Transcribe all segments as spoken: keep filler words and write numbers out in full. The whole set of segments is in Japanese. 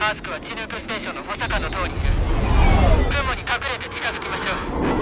マスクはチヌークステーションの補佐官の塔にいる。雲に隠れて近づきましょ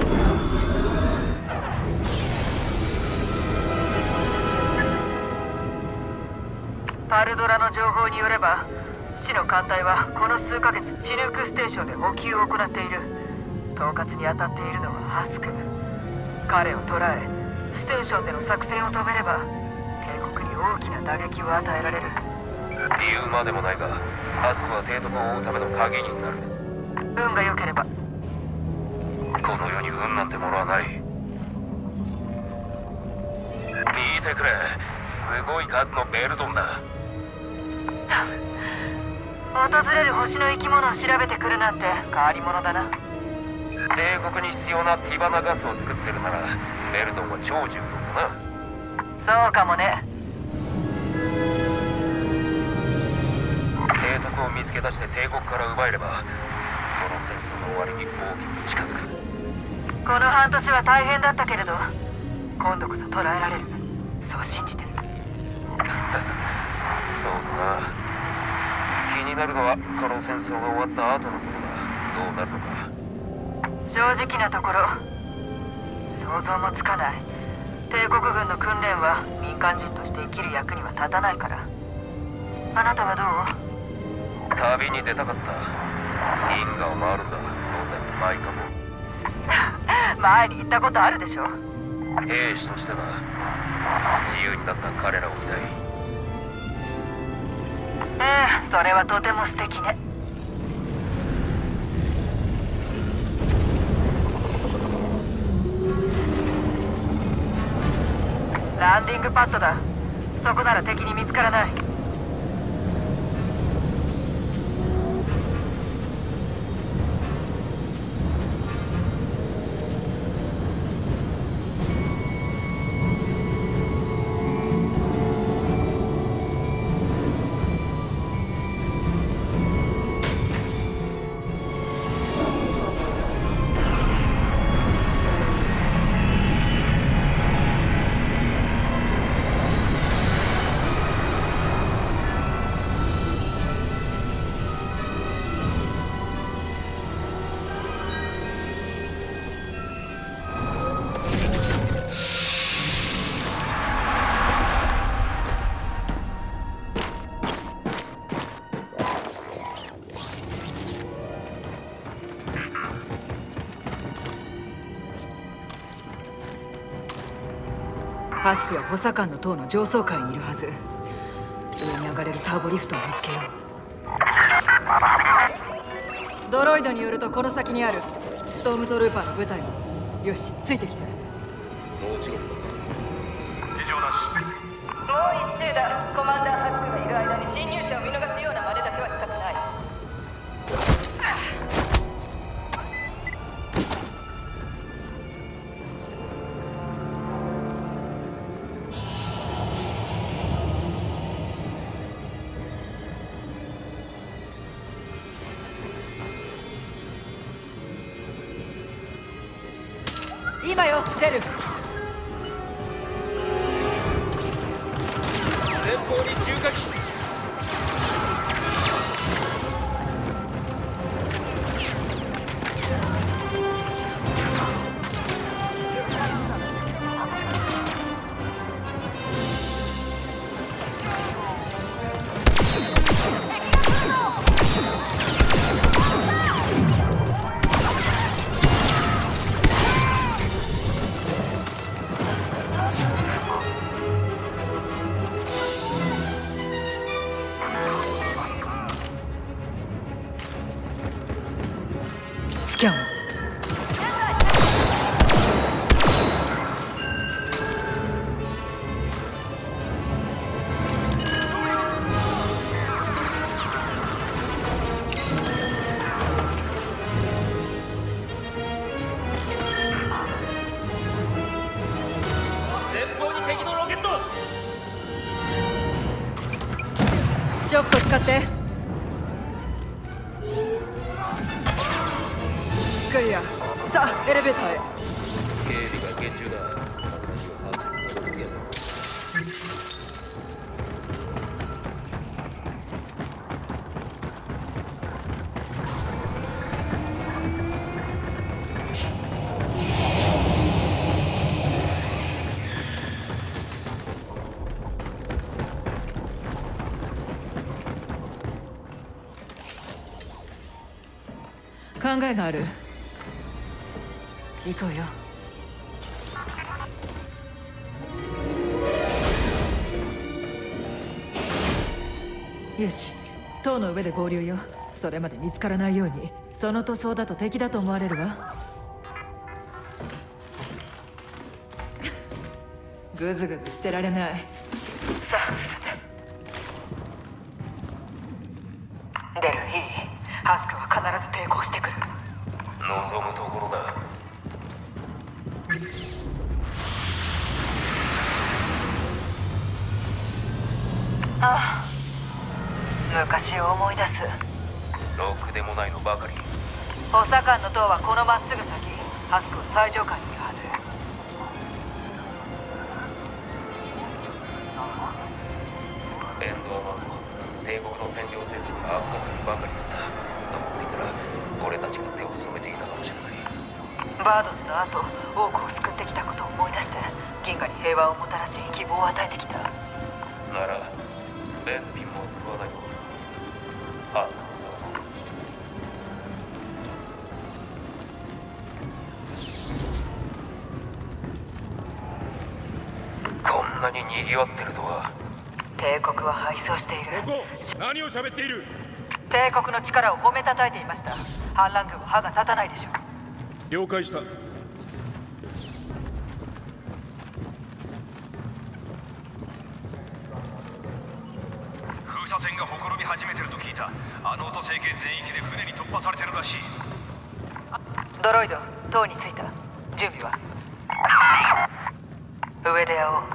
う。パルドラの情報によれば、父の艦隊はこの数ヶ月チヌークステーションで補給を行っている。統括に当たっているのはハスク。彼を捕らえステーションでの作戦を止めれば帝国に大きな打撃を与えられる。 理由までもないが、ハスクは提督を追うための鍵になる。 運が良ければ。 この世に運なんてものはない。見てくれ、すごい数のベルドンだ。 訪れる星の生き物を調べてくるなんて変わり者だな。 帝国に必要なティバナガスを作ってるならベルドンは超重要だな。 そうかもね。 提督を見つけ出して帝国から奪えれば、この戦争の終わりに大きく近づく。 この半年は大変だったけれど、今度こそ捕らえられる。そう信じてる。 そうだな。気になるのはこの戦争が終わった後のことだ。どうなるのか。 正直なところ想像もつかない。帝国軍の訓練は民間人として生きる役には立たないから。あなたはどう？ 旅に出たかった。銀河を回るんだ。当然マイカも。 前に行ったことあるでしょ。 兵士としてだ。自由になった彼らを見たい。 ええ、それはとても素敵ね。ランディングパッドだ。そこなら敵に見つからない。ハスクは補佐官の塔の上層階にいるはず。上に上がれるターボリフトを見つけよう。ドロイドによるとこの先にあるストームトルーパーの部隊も。よし、ついてきて。 もちろん。 異常なし。 もう一斉だ。コマンダーハスクがいる間に侵入者を見逃すような真似だけはしたくない。今よ、テル。 前方に重火器。 スキャンを。 前方に敵のロケット。 ショックを使って。クリア。さあエレベーターへ。 警備が厳重だ。私はハスクにたどり着けない。 考えがある。行こうよ。よし、塔の上で合流よ。それまで見つからないように。その塗装だと敵だと思われるわ。グズグズしてられない。デル、いい？ハスクは必ず抵抗してくる。 望むところだ。 ああ、昔を思い出す。 ろくでもないのばかり。 補佐官の塔はこのまっすぐ先。ハスクは最上階にいるはず。 エンドアマンは帝国の占領政策が悪化するばかりだったと思っていたら、俺たちが手を染めていたかもしれない。 バードスの後、多くを救ってきたことを思い出して、銀河に平和をもたらし希望を与えてきた。 ならベスピンも救わないと。ハスクを探そう。こんなに賑わってるとは。 帝国は敗走している。 ここ何を喋っている？ 帝国の力を褒めたたえていました。反乱軍は歯が立たないでしょう。 了解した。 封鎖線がほころび始めてると聞いた。あの音星系全域で船に突破されてるらしい。 ドロイド、塔に着いた。準備は？上で会おう。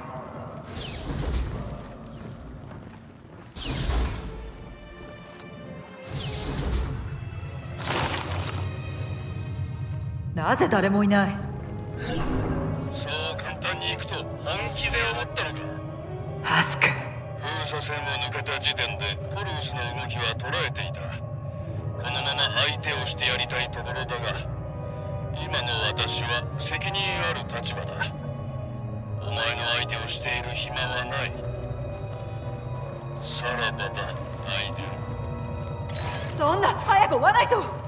なぜ誰もいない？ そう簡単に行くと本気で思ったのか。 ハスク。 封鎖線を抜けた時点でコルウスの動きは捉えていた。このまま相手をしてやりたいところだが、今の私は責任ある立場だ。お前の相手をしている暇はない。さらばだ、アイデル。 そんな、早く追わないと。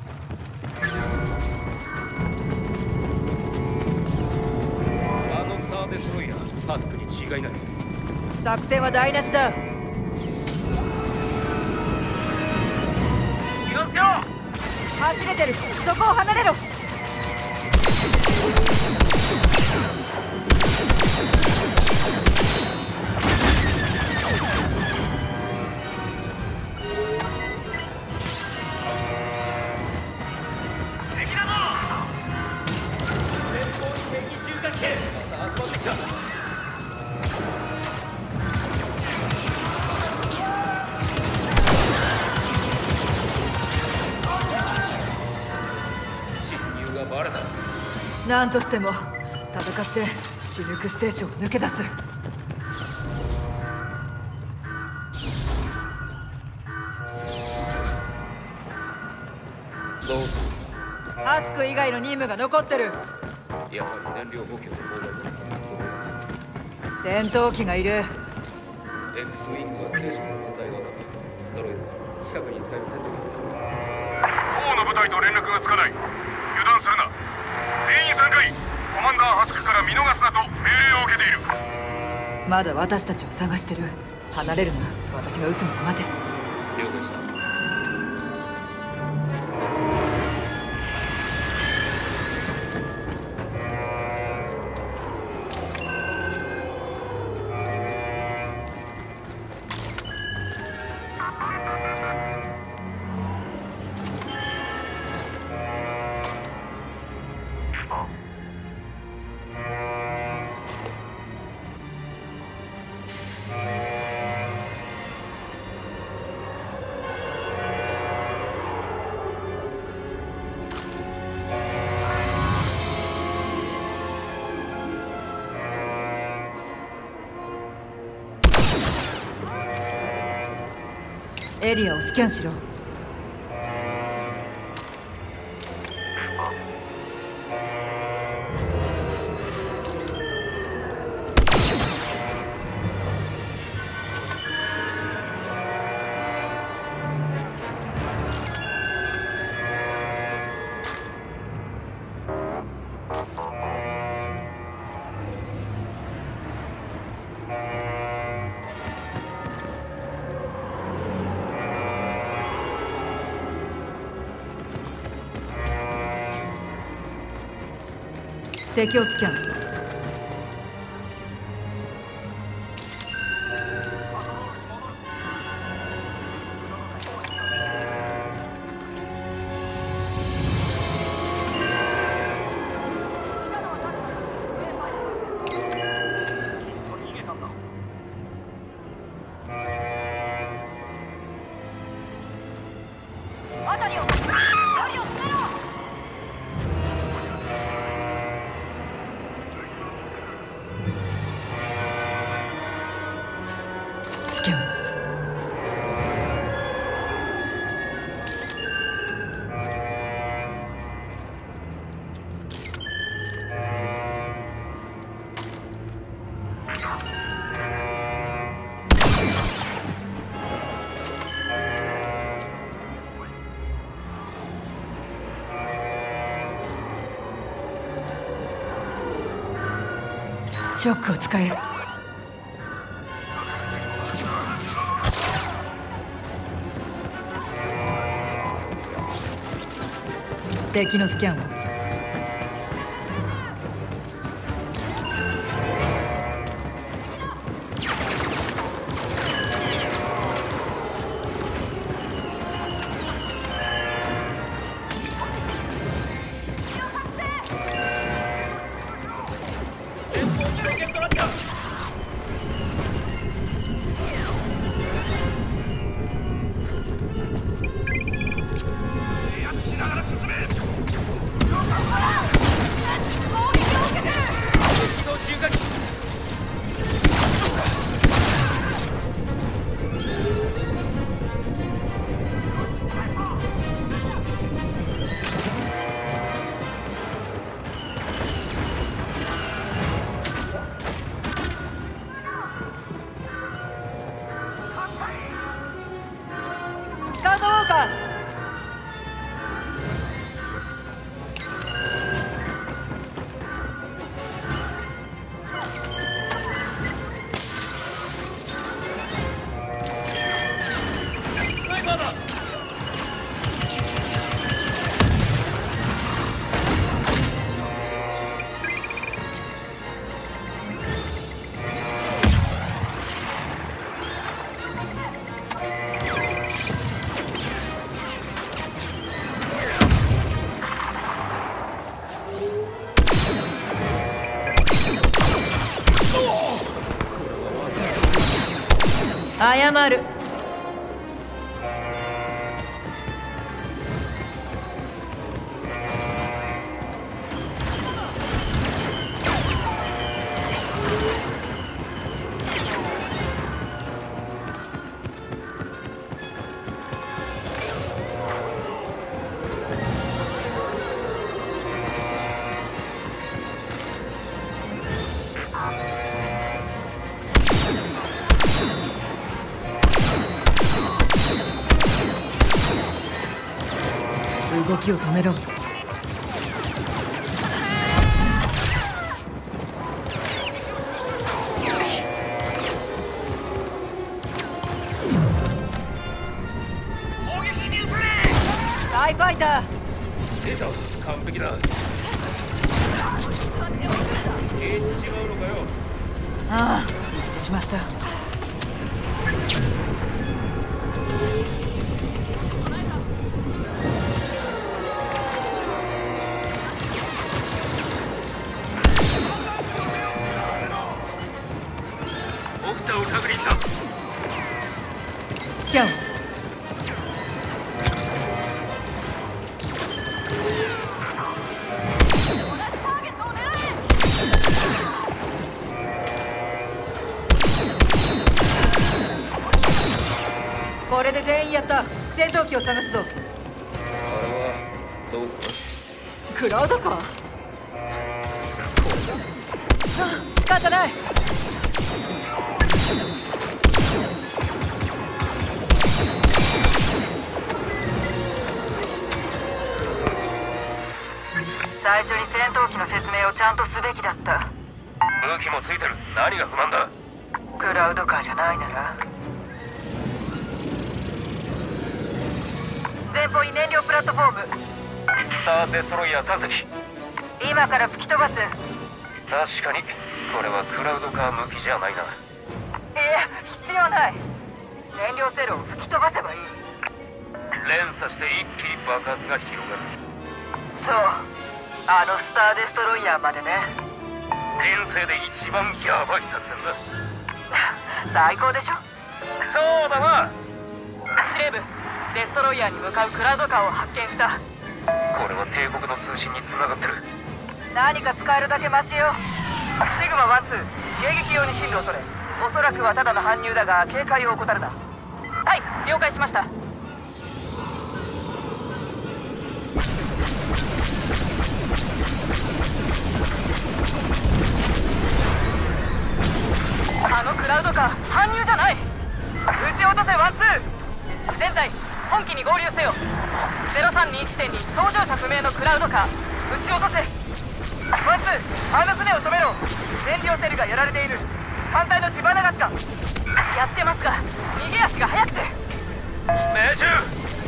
デストロイヤー、ハスクに違いない。 作戦は台無しだ。 気をつけろ。 走れてる。そこを離れろ。 敵だぞ。前方に敵重火器兵。また集まってきた。 バレた。 何としても戦ってチヌクステーションを抜け出す。 どうする？ ハスク以外の任務が残ってる。 やはり燃料補給の妨害だ。 戦闘機がいる。 X ウィングはステーションの部隊がドロイドは近くに使える戦闘機だ。 王の部隊と連絡がつかない。油断するな。全員参加。コマンダーハスクから見逃すなと命令を受けている。 まだ私たちを探してる。離れるな。私が撃つまで待て。 了解した。 エリアをスキャンしろ。 敵をスキャン。スキャン。ショックを使え。敵のスキャンを。謝る。動きを止めろ。タイファイター出た。完璧だ。消えてしまうのかよ。 ああ、言ってしまった。スキャン。これで全員やった。戦闘機を探すぞ。 あれはどうか。 クラウドか。ああ、仕方ない。最初に戦闘機の説明をちゃんとすべきだった。 武器もついてる。何が不満だ。 クラウドカーじゃないなら。前方に燃料プラットフォーム。 スター・デストロイヤーさん隻。 今から吹き飛ばす。 確かにこれはクラウドカー向きじゃないな。 いや必要ない。燃料セルを吹き飛ばせばいい。 連鎖して一気に爆発が広がる。 そう、あのスターデストロイヤーまでね。 人生で一番ヤバい作戦だ。 最高でしょ。 そうだな。 司令部、デストロイヤーに向かうクラウドカーを発見した。 これは帝国の通信に繋がってる。 何か使えるだけマシよ。シグマワンツー、迎撃用に進路を取れ。おそらくはただの搬入だが警戒を怠るな。はい、了解しました。あのクラウドカー搬入じゃない。撃ち落とせワンツー。全体本機に合流せよ。ゼロさんにいちてんに搭乗者不明のクラウドカー撃ち落とせ。ワンツー、あの船を止めろ。燃料セルがやられている。艦隊の火花ガスか。やってますが逃げ足が速くて。 命中。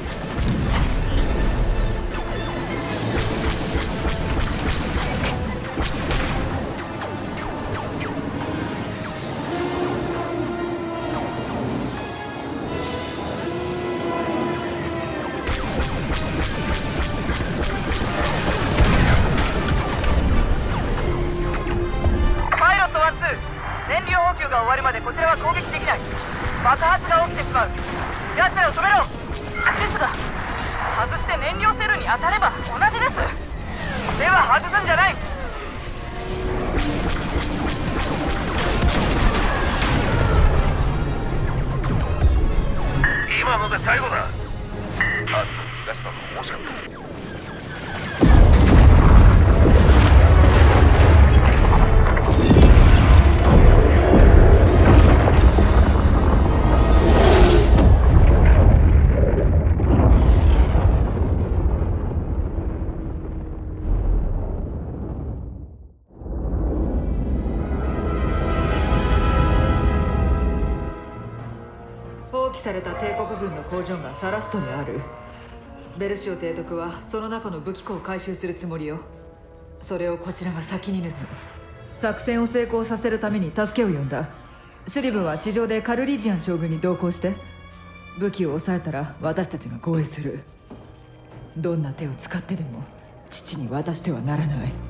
パイロットワンツー、燃料補給が終わるまでこちらは攻撃できない。爆発が起きてしまう。奴らを止めろ。ですが外して燃料セルに当たれば同じです。では外すんじゃない。 今ので最後だ。あそこに逃がしたのも惜しかった。 放棄された帝国軍の工場がサラストにある。ベルシオ提督はその中の武器庫を回収するつもりよ。それをこちらが先に盗む。作戦を成功させるために助けを呼んだ。シュリブは地上でカルリジアン将軍に同行して、武器を抑えたら私たちが護衛する。どんな手を使ってでも父に渡してはならない。